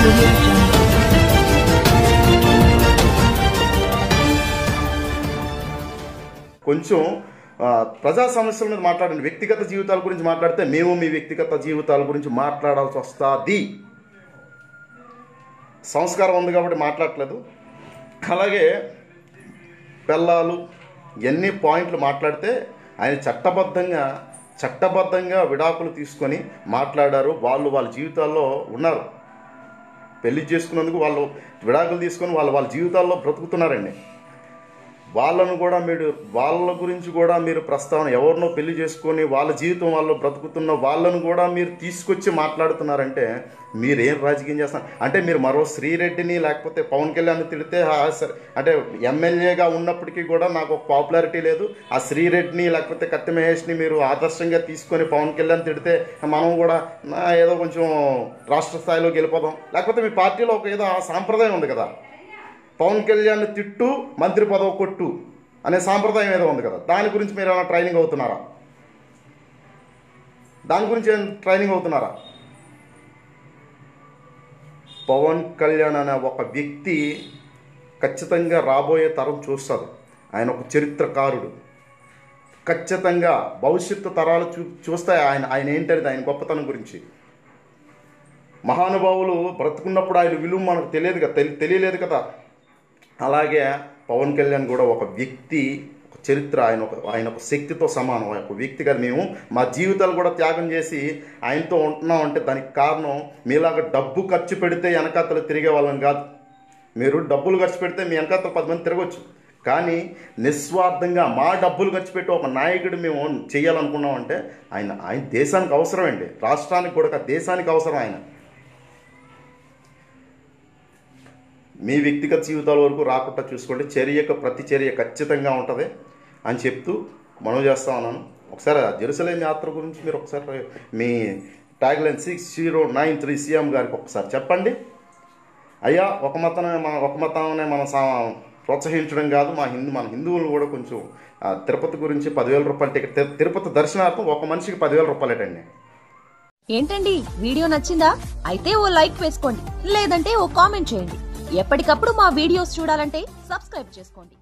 audio jungle. కొంచెం ప్రజా సమస్యల మీద మాట్లాడండి. వ్యక్తిగత జీవితాల గురించి మాట్లాడితే మేము మీ వ్యక్తిగత జీవితాల గురించి మాట్లాడాల్సి వస్తుంది. సంస్కారం ఉంది కాబట్టి మాట్లాడట్లేదు. అలాగే పిల్లలు ఎన్ని పాయింట్లు మాట్లాడితే ఆయన చట్టబద్ధంగా విడాకులు తీసుకొని మాట్లాడారు. వాళ్ళ జీవితాల్లో ఉన్నారు. పెళ్లి చేసుకున్నందుకు వాళ్ళు విడాకులు తీసుకొని వాళ్ళ జీవితాల్లో బ్రతుకుతున్నారండి. వాళ్ళ గురించి కూడా మీరు ప్రస్తావన, ఎవరినో పెళ్లి చేసుకొని వాళ్ళ జీవితం వాళ్ళు బ్రతుకుతున్న వాళ్ళను కూడా మీరు తీసుకొచ్చి మాట్లాడుతున్నారంటే మీరేం రాజకీయం చేస్తున్నారు అంటే మీరు మరో శ్రీరెడ్డిని లేకపోతే పవన్ కళ్యాణ్ తిడితే అంటే ఎమ్మెల్యేగా ఉన్నప్పటికీ కూడా నాకు ఒక పాపులారిటీ లేదు. ఆ శ్రీరెడ్డిని లేకపోతే కత్తి మహేష్ని మీరు ఆదర్శంగా తీసుకొని పవన్ కళ్యాణ్ తిడితే మనం కూడా ఏదో కొంచెం రాష్ట్ర స్థాయిలోకి వెళ్ళిపోదాం. లేకపోతే మీ పార్టీలో ఒక ఏదో సాంప్రదాయం ఉంది కదా, పవన్ కళ్యాణ్ తిట్టు మంత్రి పదవి కొట్టు అనే సాంప్రదాయం ఏదో ఉంది కదా, దాని గురించి మీరు ఏమైనా ట్రైనింగ్ అవుతున్నారా? పవన్ కళ్యాణ్ అనే ఒక వ్యక్తి ఖచ్చితంగా రాబోయే తరం చూస్తుంది. ఆయన ఒక చరిత్రకారుడు. ఖచ్చితంగా భవిష్యత్తు తరాలు చూస్తాయి ఆయన ఏంటనేది, ఆయన గొప్పతనం గురించి. మహానుభావులు బ్రతుకున్నప్పుడు ఆయన విలువ మనకు తెలియలేదు కదా. అలాగే పవన్ కళ్యాణ్ కూడా ఒక వ్యక్తి, ఒక చరిత్ర. ఆయన ఒక శక్తితో సమానం. ఒక వ్యక్తిగా మేము మా జీవితాలు కూడా త్యాగం చేసి ఆయనతో ఉంటున్నాం అంటే దానికి కారణం మీలాగా డబ్బు ఖర్చు పెడితే వెనకాతలు తిరిగే వాళ్ళం కాదు. మీరు డబ్బులు ఖర్చు పెడితే మీ వెనకాతలు 10 మంది తిరగవచ్చు, కానీ నిస్వార్థంగా మా డబ్బులు ఖర్చు పెట్టి ఒక నాయకుడు మేము చేయాలనుకున్నామంటే ఆయన దేశానికి అవసరమండి. రాష్ట్రానికి కూడా దేశానికి అవసరం ఆయన. మీ వ్యక్తిగత జీవితాల వరకు రాకుండా చూసుకోండి. ప్రతి చర్య ఖచ్చితంగా ఉంటుంది అని చెప్తూ మనం చేస్తా ఉన్నాను. ఒకసారి జెరూసలేం యాత్ర గురించి మీరు ఒకసారి మీ ట్యాగ్లైన్ 6093 సీఎం గారికి ఒకసారి చెప్పండి. అయ్యా, ఒక మతాన్ని మనం ప్రోత్సహించడం కాదు, మన హిందువులు కూడా కొంచెం తిరుపతి గురించి 10,000 రూపాయల టికెట్, తిరుపతి దర్శనార్థం ఒక మనిషికి 10,000 రూపాయలేటండి. ఏంటండి, వీడియో నచ్చిందా? అయితే ఓ లైక్ వేసుకోండి, లేదంటే ఓ కామెంట్ చేయండి. ఎప్పటికప్పుడు మా వీడియోస్ చూడాలంటే సబ్స్క్రైబ్ చేసుకోండి.